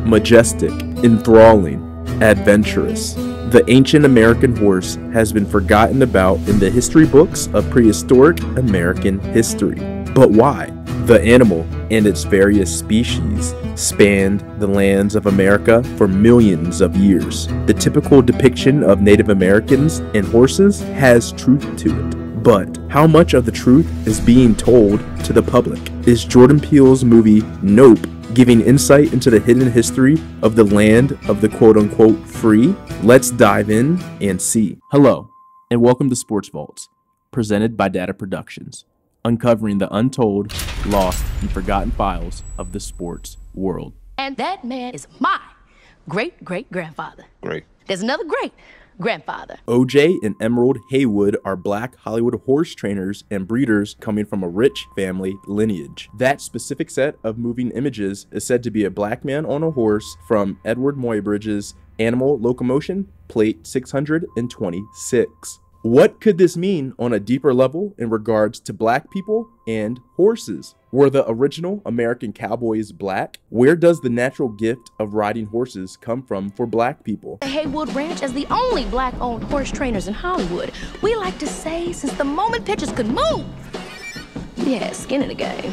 Majestic, Enthralling, Adventurous. The ancient American horse has been forgotten about in the history books of prehistoric American history. But why? The animal and its various species spanned the lands of America for millions of years. The typical depiction of Native Americans and horses has truth to it. But how much of the truth is being told to the public? Is Jordan Peele's movie Nope giving insight into the hidden history of the land of the quote-unquote free? Let's dive in and see. Hello, and welcome to Sports Vaults, presented by Data Productions, uncovering the untold, lost, and forgotten files of the sports world. And that man is my great-great-grandfather. Great. There's another great-grandfather. OJ and Emerald Haywood are black Hollywood horse trainers and breeders coming from a rich family lineage. That specific set of moving images is said to be a black man on a horse from Edward Muybridge's Animal Locomotion, plate 626. What could this mean on a deeper level in regards to black people and horses? Were the original American cowboys black? Where does the natural gift of riding horses come from for black people? The Haywood Ranch is the only black-owned horse trainers in Hollywood. We like to say since the moment pitchers could move, he had skin in the game.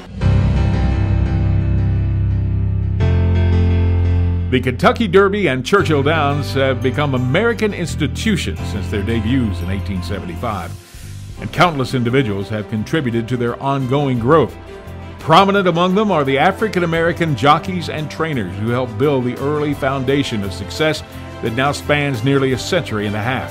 The Kentucky Derby and Churchill Downs have become American institutions since their debuts in 1875, and countless individuals have contributed to their ongoing growth. Prominent among them are the African American jockeys and trainers who helped build the early foundation of success that now spans nearly a century and a half.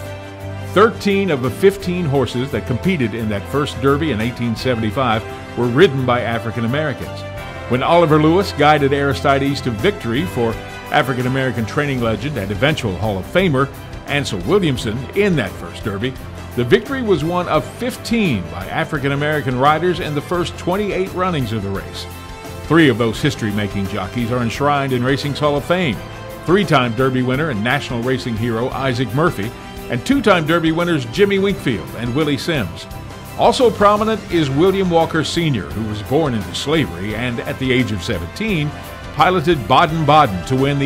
13 of the 15 horses that competed in that first Derby in 1875 were ridden by African Americans. When Oliver Lewis guided Aristides to victory for African American training legend and eventual Hall of Famer Ansel Williamson in that first Derby, the victory was one of 15 by African American riders in the first 28 runnings of the race. 3 of those history-making jockeys are enshrined in racing's Hall of Fame: 3-time Derby winner and national racing hero Isaac Murphy, and 2-time Derby winners Jimmy Winkfield and Willie Sims. Also prominent is William Walker Sr., who was born into slavery and, at the age of 17, piloted Baden-Baden to win the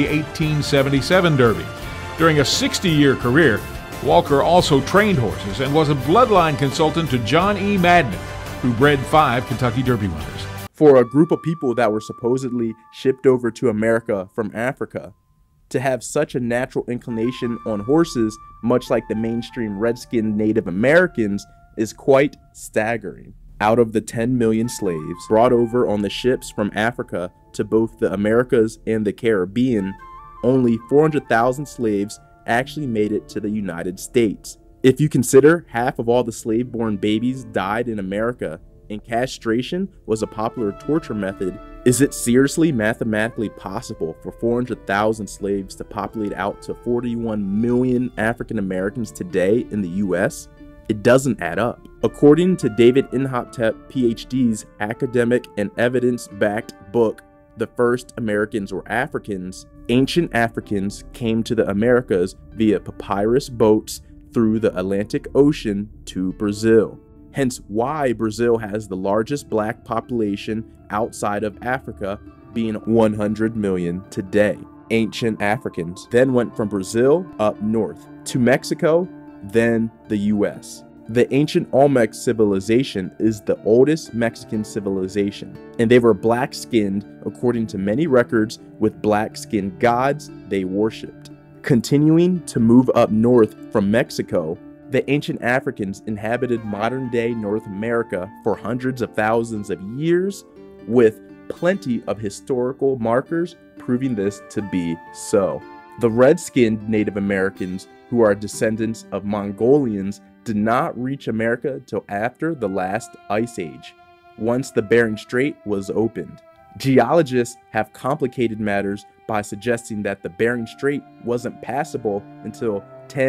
1877 Derby. During a 60-year career, Walker also trained horses and was a bloodline consultant to John E. Madden, who bred 5 Kentucky Derby winners. For a group of people that were supposedly shipped over to America from Africa, to have such a natural inclination on horses, much like the mainstream red-skinned Native Americans, is quite staggering. Out of the 10 million slaves brought over on the ships from Africa to both the Americas and the Caribbean, only 400,000 slaves actually made it to the United States. If you consider half of all the slave-born babies died in America and castration was a popular torture method, is it seriously mathematically possible for 400,000 slaves to populate out to 41 million African Americans today in the US? It doesn't add up. According to David Inhotep, PhD's academic and evidence-backed book, The First Americans Were Africans, ancient Africans came to the Americas via papyrus boats through the Atlantic Ocean to Brazil. Hence why Brazil has the largest black population outside of Africa, being 100 million today. Ancient Africans then went from Brazil up north to Mexico, then the US. The ancient Olmec civilization is the oldest Mexican civilization, and they were black-skinned according to many records with black-skinned gods they worshipped. Continuing to move up north from Mexico, the ancient Africans inhabited modern-day North America for hundreds of thousands of years, with plenty of historical markers proving this to be so. The red-skinned Native Americans, who are descendants of Mongolians, did not reach America till after the last ice age, once the Bering Strait was opened. Geologists have complicated matters by suggesting that the Bering Strait wasn't passable until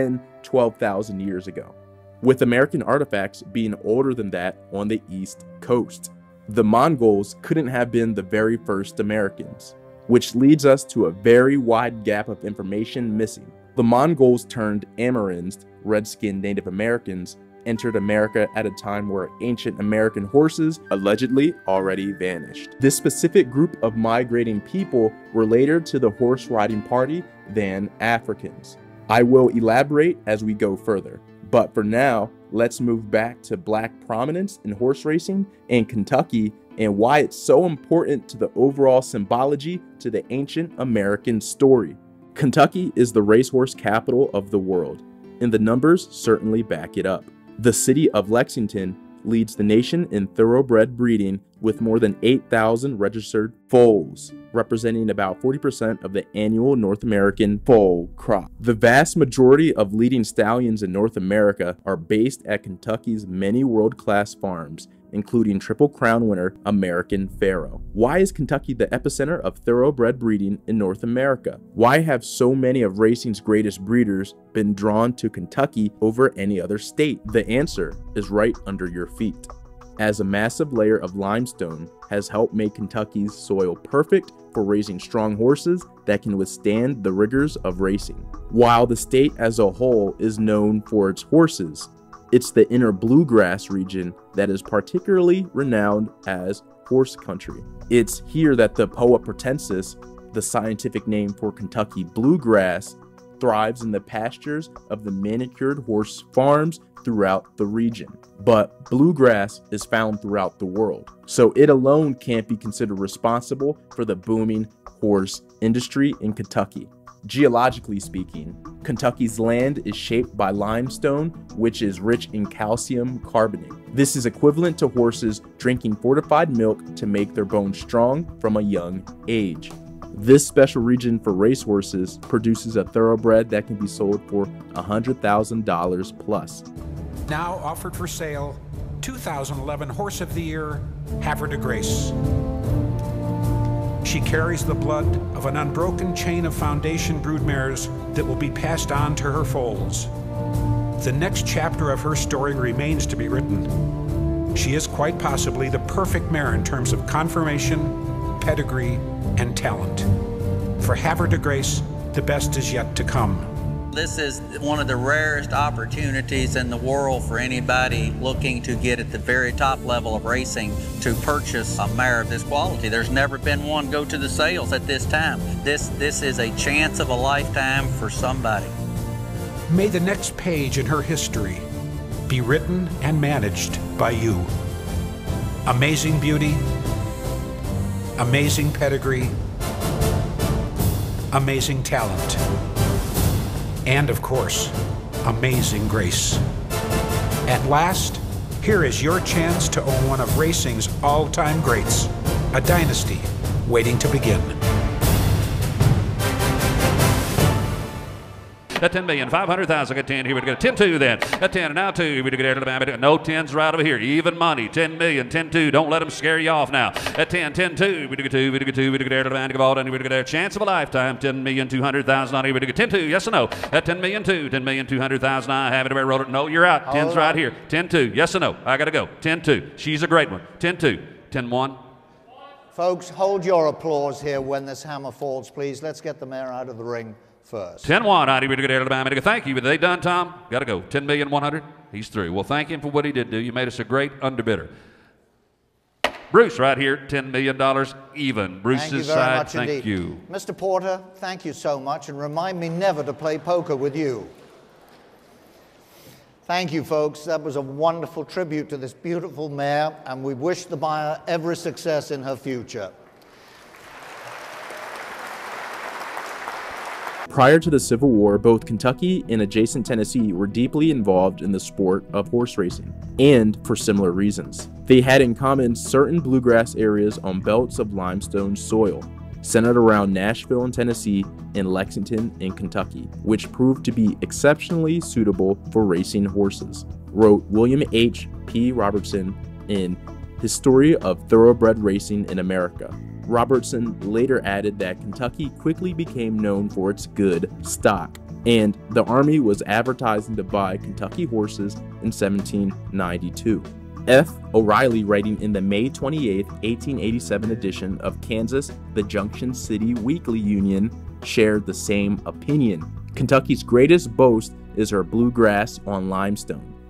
10-12,000 years ago, with American artifacts being older than that on the East Coast. The Mongols couldn't have been the very first Americans, which leads us to a very wide gap of information missing. The Mongols turned Amerins, red-skinned Native Americans, entered America at a time where ancient American horses allegedly already vanished. This specific group of migrating people were later to the horse riding party than Africans. I will elaborate as we go further, but for now, let's move back to Black prominence in horse racing in Kentucky and why it's so important to the overall symbology to the ancient American story. Kentucky is the racehorse capital of the world, and the numbers certainly back it up. The city of Lexington leads the nation in thoroughbred breeding with more than 8,000 registered foals, representing about 40% of the annual North American foal crop. The vast majority of leading stallions in North America are based at Kentucky's many world-class farms, including Triple Crown winner American Pharoah. Why is Kentucky the epicenter of thoroughbred breeding in North America? Why have so many of racing's greatest breeders been drawn to Kentucky over any other state? The answer is right under your feet, as a massive layer of limestone has helped make Kentucky's soil perfect for raising strong horses that can withstand the rigors of racing. While the state as a whole is known for its horses, it's the inner bluegrass region that is particularly renowned as horse country. It's here that the Poa pratensis, the scientific name for Kentucky bluegrass, thrives in the pastures of the manicured horse farms throughout the region. But bluegrass is found throughout the world, so it alone can't be considered responsible for the booming horse industry in Kentucky. Geologically speaking, Kentucky's land is shaped by limestone, which is rich in calcium carbonate. This is equivalent to horses drinking fortified milk to make their bones strong from a young age. This special region for racehorses produces a thoroughbred that can be sold for $100,000 plus. Now offered for sale, 2011 Horse of the Year, Havre de Grace. She carries the blood of an unbroken chain of foundation broodmares that will be passed on to her foals. The next chapter of her story remains to be written. She is quite possibly the perfect mare in terms of conformation, pedigree, and talent. For Havre de Grace, the best is yet to come. This is one of the rarest opportunities in the world for anybody looking to get at the very top level of racing to purchase a mare of this quality. There's never been one go to the sales at this time. This is a chance of a lifetime for somebody. May the next page in her history be written and managed by you. Amazing beauty, amazing pedigree, amazing talent, and of course, amazing grace. At last, here is your chance to own one of racing's all-time greats, a dynasty waiting to begin. At 10,500,000, get 10 here, we get 10-2 then. At 10, and now 2, we get no 10s right over here. Even money, 10 million, 10-2. Don't let them scare you off now. At 10, 10-2, we get 2, we get 2, we get a chance of a lifetime, 10,200,000 on here, we get 10-2, yes or no? At 10 million, 10,200,000, I have it, everybody roll it. No, you're out. 10's right here. 10-2, yes or no? I got to go. 10-2, she's a great one. 10-2, 10-1. Folks, hold your applause here when this hammer falls, please. Let's get the mare out of the ring first. 10-1, thank you. Are they done, Tom? Got to go. 10,100,000. He's through. Well, thank him for what he did do. You made us a great underbidder. Bruce, right here, $10 million even. Bruce's side, thank you. Mr. Porter, thank you so much, and remind me never to play poker with you. Thank you, folks. That was a wonderful tribute to this beautiful mare, and we wish the buyer every success in her future. Prior to the Civil War, both Kentucky and adjacent Tennessee were deeply involved in the sport of horse racing, and for similar reasons. They had in common certain bluegrass areas on belts of limestone soil, centered around Nashville in Tennessee and Lexington in Kentucky, which proved to be exceptionally suitable for racing horses, wrote William H. P. Robertson in History of Thoroughbred Racing in America. Robertson later added that Kentucky quickly became known for its good stock, and the Army was advertising to buy Kentucky horses in 1792. F. O'Reilly, writing in the May 28, 1887 edition of Kansas, the Junction City Weekly Union, shared the same opinion. Kentucky's greatest boast is her bluegrass on limestone.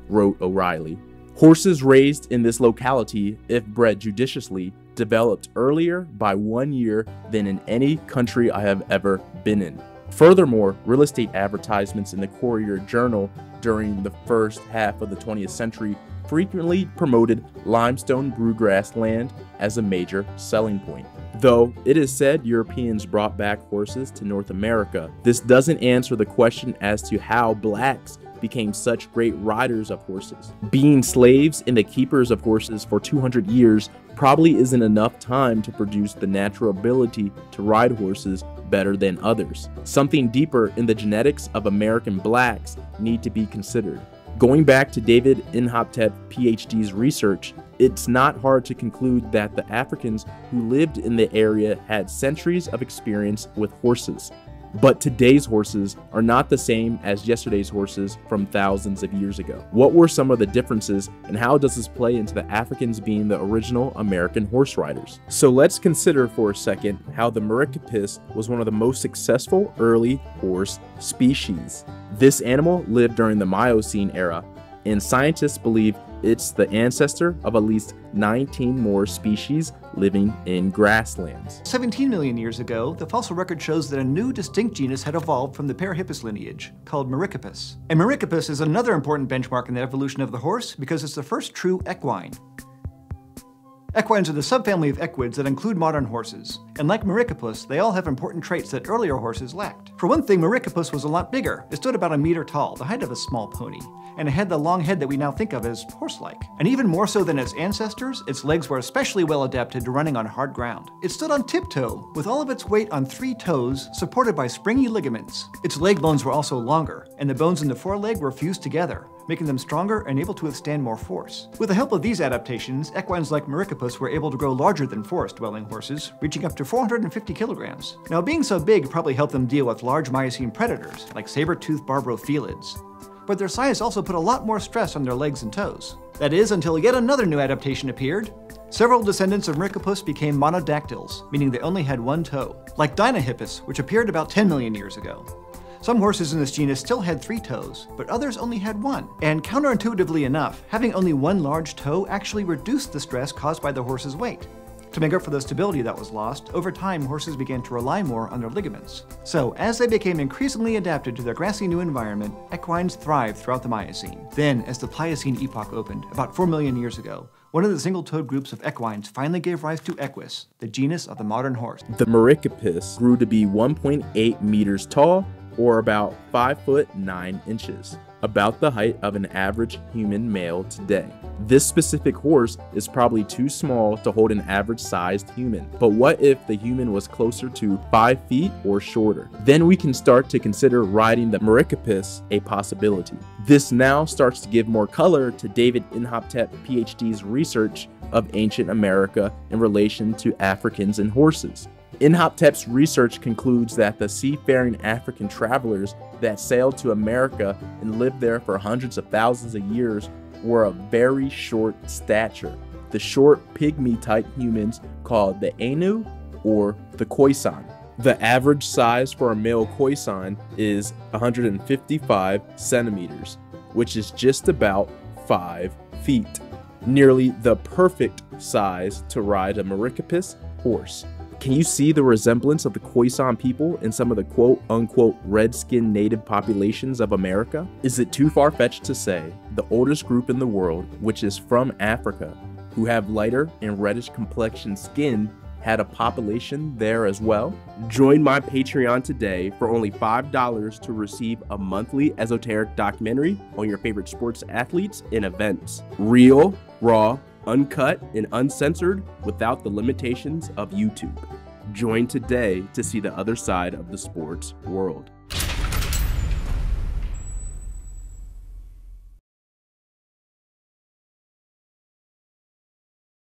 wrote O'Reilly. Horses raised in this locality, if bred judiciously, developed earlier by 1 year than in any country I have ever been in. Furthermore, real estate advertisements in the Courier Journal during the first half of the 20th century frequently promoted limestone brewgrass land as a major selling point. Though it is said Europeans brought back horses to North America, this doesn't answer the question as to how blacks became such great riders of horses. Being slaves and the keepers of horses for 200 years probably isn't enough time to produce the natural ability to ride horses better than others. Something deeper in the genetics of American blacks need to be considered. Going back to David Inhotep, PhD's research, it's not hard to conclude that the Africans who lived in the area had centuries of experience with horses. But today's horses are not the same as yesterday's horses from thousands of years ago. What were some of the differences, and how does this play into the Africans being the original American horse riders? So let's consider for a second how the Mericcopus was one of the most successful early horse species. This animal lived during the Miocene era, and scientists believe it's the ancestor of at least 19 more species living in grasslands. 17 million years ago, the fossil record shows that a new distinct genus had evolved from the Parahippus lineage, called Mericcopus. And Mericcopus is another important benchmark in the evolution of the horse because it's the first true equine. Equines are the subfamily of equids that include modern horses, and like Mericcopus, they all have important traits that earlier horses lacked. For one thing, Mericcopus was a lot bigger. It stood about a meter tall, the height of a small pony, and it had the long head that we now think of as horse-like. And even more so than its ancestors, its legs were especially well adapted to running on hard ground. It stood on tiptoe, with all of its weight on 3 toes, supported by springy ligaments. Its leg bones were also longer, and the bones in the foreleg were fused together, making them stronger and able to withstand more force. With the help of these adaptations, equines like Mericcopus were able to grow larger than forest-dwelling horses, reaching up to 450 kilograms. Now, being so big probably helped them deal with large Miocene predators, like saber-toothed barbrophelids. But their size also put a lot more stress on their legs and toes. That is, until yet another new adaptation appeared. Several descendants of Mericcopus became monodactyls, meaning they only had 1 toe, like Dinohippus, which appeared about 10 million years ago. Some horses in this genus still had 3 toes, but others only had 1. And counterintuitively enough, having only 1 large toe actually reduced the stress caused by the horse's weight. To make up for the stability that was lost, over time horses began to rely more on their ligaments. So, as they became increasingly adapted to their grassy new environment, equines thrived throughout the Miocene. Then, as the Pliocene epoch opened, about 4 million years ago, one of the single-toed groups of equines finally gave rise to Equus, the genus of the modern horse. The Mericcopus grew to be 1.8 meters tall, or about 5 foot 9 inches, about the height of an average human male today. This specific horse is probably too small to hold an average-sized human, but what if the human was closer to 5 feet or shorter? Then we can start to consider riding the Mericcopus a possibility. This now starts to give more color to David Inhotep, PhD's research of ancient America in relation to Africans and horses. Inhotep's research concludes that the seafaring African travelers that sailed to America and lived there for hundreds of thousands of years were of very short stature. The short pygmy-type humans called the Ainu or the Khoisan. The average size for a male Khoisan is 155 centimeters, which is just about 5 feet. Nearly the perfect size to ride a Mericcopus horse. Can you see the resemblance of the Khoisan people in some of the quote-unquote red-skinned native populations of America? Is it too far-fetched to say the oldest group in the world, which is from Africa, who have lighter and reddish complexioned skin, had a population there as well? Join my Patreon today for only $5 to receive a monthly esoteric documentary on your favorite sports athletes and events. Real, raw, uncut, and uncensored without the limitations of YouTube. Join today to see the other side of the sports world.